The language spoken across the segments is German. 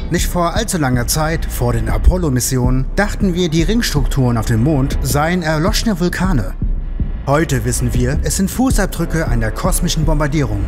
Nicht vor allzu langer Zeit, vor den Apollo-Missionen, dachten wir, die Ringstrukturen auf dem Mond seien erloschene Vulkane. Heute wissen wir, es sind Fußabdrücke einer kosmischen Bombardierung.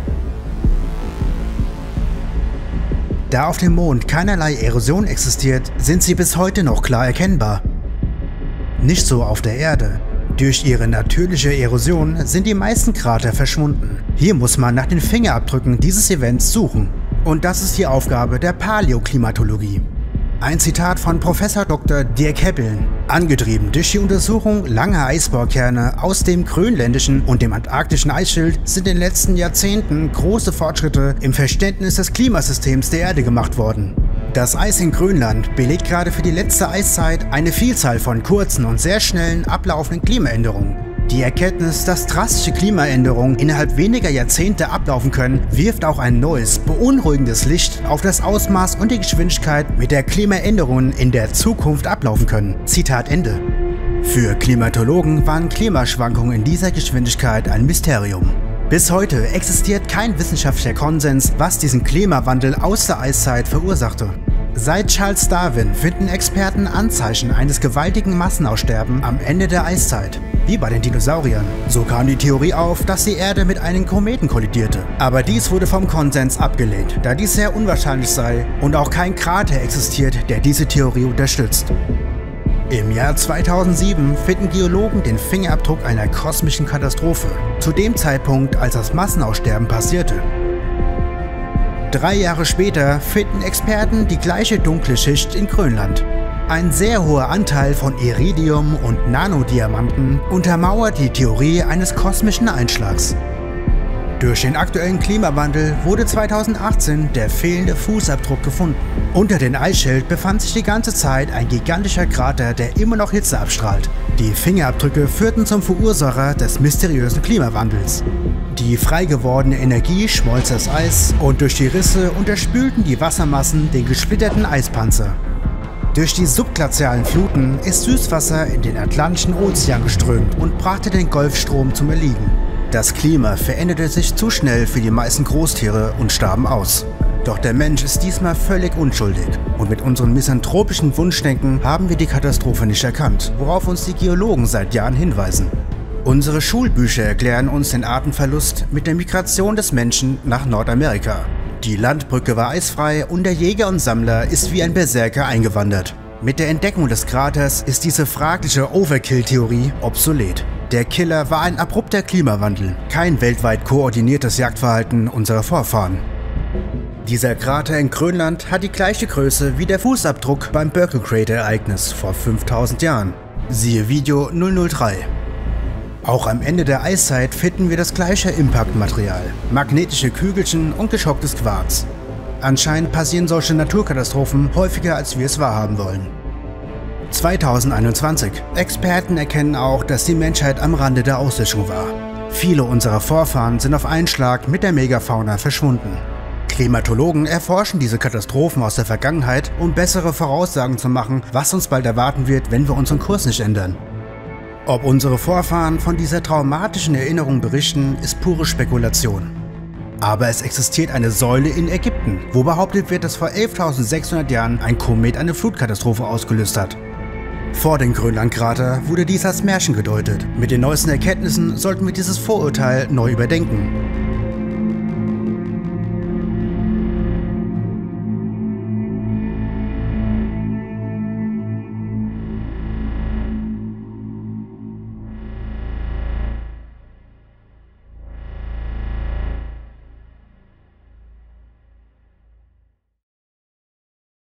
Da auf dem Mond keinerlei Erosion existiert, sind sie bis heute noch klar erkennbar. Nicht so auf der Erde. Durch ihre natürliche Erosion sind die meisten Krater verschwunden. Hier muss man nach den Fingerabdrücken dieses Events suchen. Und das ist die Aufgabe der Paläoklimatologie. Ein Zitat von Professor Dr. Dirk Hebbeln. Angetrieben durch die Untersuchung langer Eisbohrkerne aus dem grönländischen und dem antarktischen Eisschild sind in den letzten Jahrzehnten große Fortschritte im Verständnis des Klimasystems der Erde gemacht worden. Das Eis in Grönland belegt gerade für die letzte Eiszeit eine Vielzahl von kurzen und sehr schnellen ablaufenden Klimaänderungen. Die Erkenntnis, dass drastische Klimaänderungen innerhalb weniger Jahrzehnte ablaufen können, wirft auch ein neues, beunruhigendes Licht auf das Ausmaß und die Geschwindigkeit, mit der Klimaänderungen in der Zukunft ablaufen können. Zitat Ende. Für Klimatologen waren Klimaschwankungen in dieser Geschwindigkeit ein Mysterium. Bis heute existiert kein wissenschaftlicher Konsens, was diesen Klimawandel aus der Eiszeit verursachte. Seit Charles Darwin finden Experten Anzeichen eines gewaltigen Massenaussterbens am Ende der Eiszeit, wie bei den Dinosauriern. So kam die Theorie auf, dass die Erde mit einem Kometen kollidierte. Aber dies wurde vom Konsens abgelehnt, da dies sehr unwahrscheinlich sei und auch kein Krater existiert, der diese Theorie unterstützt. Im Jahr 2007 finden Geologen den Fingerabdruck einer kosmischen Katastrophe, zu dem Zeitpunkt, als das Massenaussterben passierte. 3 Jahre später finden Experten die gleiche dunkle Schicht in Grönland. Ein sehr hoher Anteil von Iridium und Nanodiamanten untermauert die Theorie eines kosmischen Einschlags. Durch den aktuellen Klimawandel wurde 2018 der fehlende Fußabdruck gefunden. Unter dem Eisschild befand sich die ganze Zeit ein gigantischer Krater, der immer noch Hitze abstrahlt. Die Fingerabdrücke führten zum Verursacher des mysteriösen Klimawandels. Die frei gewordene Energie schmolz das Eis und durch die Risse unterspülten die Wassermassen den gesplitterten Eispanzer. Durch die subglazialen Fluten ist Süßwasser in den Atlantischen Ozean geströmt und brachte den Golfstrom zum Erliegen. Das Klima veränderte sich zu schnell für die meisten Großtiere und starben aus. Doch der Mensch ist diesmal völlig unschuldig und mit unseren misanthropischen Wunschdenken haben wir die Katastrophe nicht erkannt, worauf uns die Geologen seit Jahren hinweisen. Unsere Schulbücher erklären uns den Artenverlust mit der Migration des Menschen nach Nordamerika. Die Landbrücke war eisfrei und der Jäger und Sammler ist wie ein Berserker eingewandert. Mit der Entdeckung des Kraters ist diese fragliche Overkill-Theorie obsolet. Der Killer war ein abrupter Klimawandel, kein weltweit koordiniertes Jagdverhalten unserer Vorfahren. Dieser Krater in Grönland hat die gleiche Größe wie der Fußabdruck beim Berkeley-Crater-Ereignis vor 5000 Jahren. Siehe Video 003. Auch am Ende der Eiszeit finden wir das gleiche Impact-Material, magnetische Kügelchen und geschocktes Quarz. Anscheinend passieren solche Naturkatastrophen häufiger, als wir es wahrhaben wollen. 2021. Experten erkennen auch, dass die Menschheit am Rande der Auslöschung war. Viele unserer Vorfahren sind auf einen Schlag mit der Megafauna verschwunden. Klimatologen erforschen diese Katastrophen aus der Vergangenheit, um bessere Voraussagen zu machen, was uns bald erwarten wird, wenn wir unseren Kurs nicht ändern. Ob unsere Vorfahren von dieser traumatischen Erinnerung berichten, ist pure Spekulation. Aber es existiert eine Säule in Ägypten, wo behauptet wird, dass vor 11.600 Jahren ein Komet eine Flutkatastrophe ausgelöst hat. Vor dem Grönlandkrater wurde dies als Märchen gedeutet. Mit den neuesten Erkenntnissen sollten wir dieses Vorurteil neu überdenken.